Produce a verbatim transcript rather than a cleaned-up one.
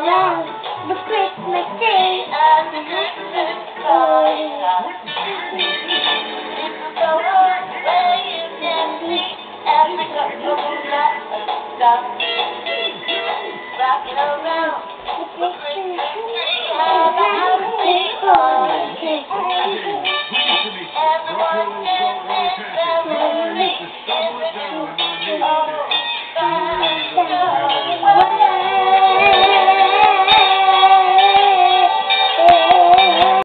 around the Christmas day as the Christmas party. It's so hard where you can see as the couple stop rocking around the Christmas tree. Have a happy holiday. Everyone can dance and